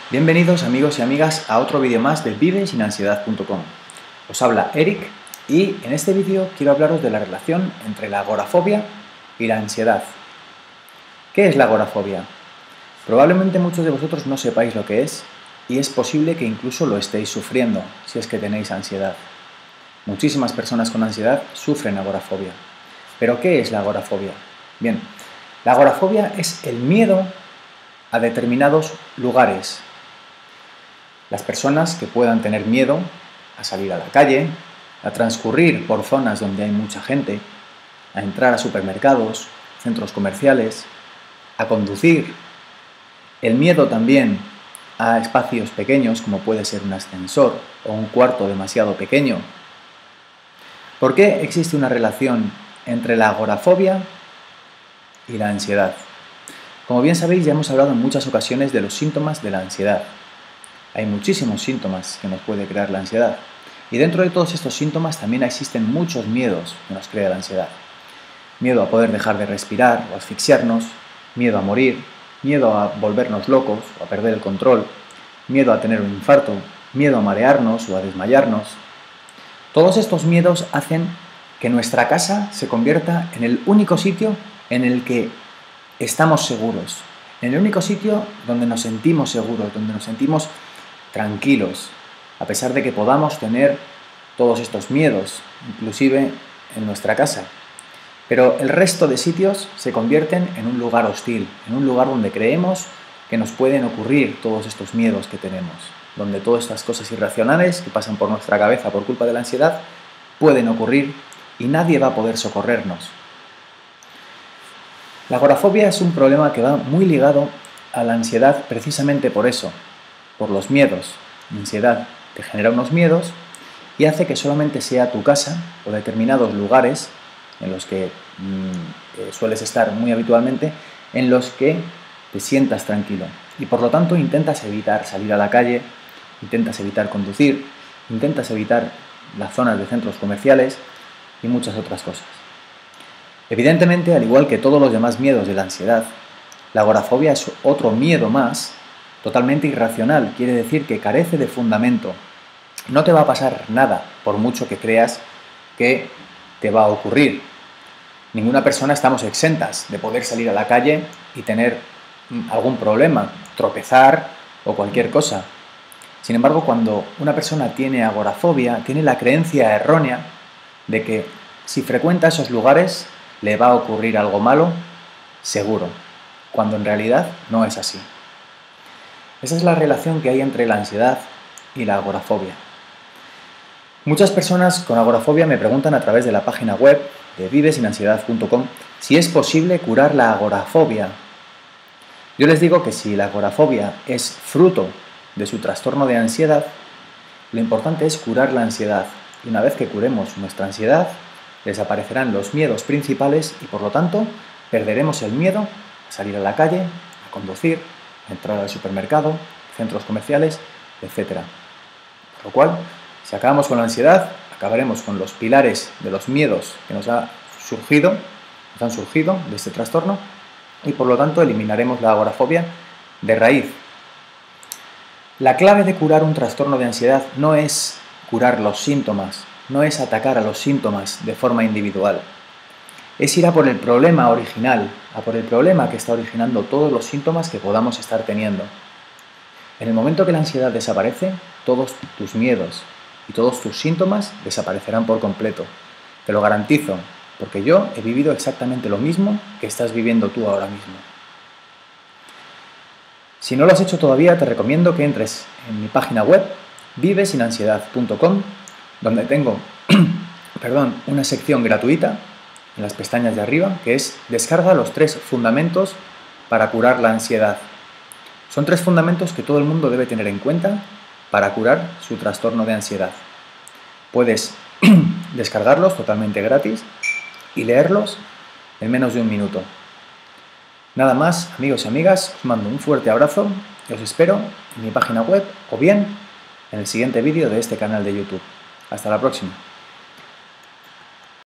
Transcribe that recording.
Bienvenidos amigos y amigas a otro vídeo más de vivesinansiedad.com. Os habla Eric y en este vídeo quiero hablaros de la relación entre la agorafobia y la ansiedad. ¿Qué es la agorafobia? Probablemente muchos de vosotros no sepáis lo que es y es posible que incluso lo estéis sufriendo si es que tenéis ansiedad. Muchísimas personas con ansiedad sufren agorafobia. ¿Pero qué es la agorafobia? Bien, la agorafobia es el miedo a determinados lugares. Las personas que puedan tener miedo a salir a la calle, a transcurrir por zonas donde hay mucha gente, a entrar a supermercados, centros comerciales, a conducir. El miedo también a espacios pequeños, como puede ser un ascensor o un cuarto demasiado pequeño. ¿Por qué existe una relación entre la agorafobia y la ansiedad? Como bien sabéis, ya hemos hablado en muchas ocasiones de los síntomas de la ansiedad. Hay muchísimos síntomas que nos puede crear la ansiedad. Y dentro de todos estos síntomas también existen muchos miedos que nos crea la ansiedad. Miedo a poder dejar de respirar o asfixiarnos, miedo a morir, miedo a volvernos locos o a perder el control, miedo a tener un infarto, miedo a marearnos o a desmayarnos. Todos estos miedos hacen que nuestra casa se convierta en el único sitio en el que estamos seguros, en el único sitio donde nos sentimos seguros, donde nos sentimos tranquilos, a pesar de que podamos tener todos estos miedos, inclusive en nuestra casa. Pero el resto de sitios se convierten en un lugar hostil, en un lugar donde creemos que nos pueden ocurrir todos estos miedos que tenemos, donde todas estas cosas irracionales que pasan por nuestra cabeza por culpa de la ansiedad pueden ocurrir y nadie va a poder socorrernos. La agorafobia es un problema que va muy ligado a la ansiedad precisamente por eso, por los miedos. La ansiedad te genera unos miedos y hace que solamente sea tu casa o determinados lugares en los que sueles estar muy habitualmente, en los que te sientas tranquilo. Y por lo tanto intentas evitar salir a la calle, intentas evitar conducir, intentas evitar las zonas de centros comerciales y muchas otras cosas. Evidentemente, al igual que todos los demás miedos de la ansiedad, la agorafobia es otro miedo más, totalmente irracional, quiere decir que carece de fundamento. No te va a pasar nada, por mucho que creas que te va a ocurrir. Ninguna persona estamos exentas de poder salir a la calle y tener algún problema, tropezar o cualquier cosa. Sin embargo, cuando una persona tiene agorafobia, tiene la creencia errónea de que si frecuenta esos lugares le va a ocurrir algo malo, seguro, cuando en realidad no es así. Esa es la relación que hay entre la ansiedad y la agorafobia. Muchas personas con agorafobia me preguntan a través de la página web de vivesinansiedad.com si es posible curar la agorafobia. Yo les digo que si la agorafobia es fruto de su trastorno de ansiedad, lo importante es curar la ansiedad. Y una vez que curemos nuestra ansiedad, desaparecerán los miedos principales y por lo tanto perderemos el miedo a salir a la calle, a conducir, a entrar al supermercado, centros comerciales, etc. Por lo cual, si acabamos con la ansiedad, acabaremos con los pilares de los miedos que nos han surgido de este trastorno y por lo tanto eliminaremos la agorafobia de raíz. La clave de curar un trastorno de ansiedad no es curar los síntomas, no es atacar a los síntomas de forma individual. Es ir a por el problema original, a por el problema que está originando todos los síntomas que podamos estar teniendo. En el momento que la ansiedad desaparece, todos tus miedos y todos tus síntomas desaparecerán por completo. Te lo garantizo, porque yo he vivido exactamente lo mismo que estás viviendo tú ahora mismo. Si no lo has hecho todavía, te recomiendo que entres en mi página web, vivesinansiedad.com, donde tengo una sección gratuita en las pestañas de arriba, que es descarga los 3 fundamentos para curar la ansiedad. Son 3 fundamentos que todo el mundo debe tener en cuenta para curar su trastorno de ansiedad. Puedes descargarlos totalmente gratis y leerlos en menos de un minuto. Nada más, amigos y amigas, os mando un fuerte abrazo y os espero en mi página web o bien en el siguiente vídeo de este canal de YouTube. Hasta la próxima.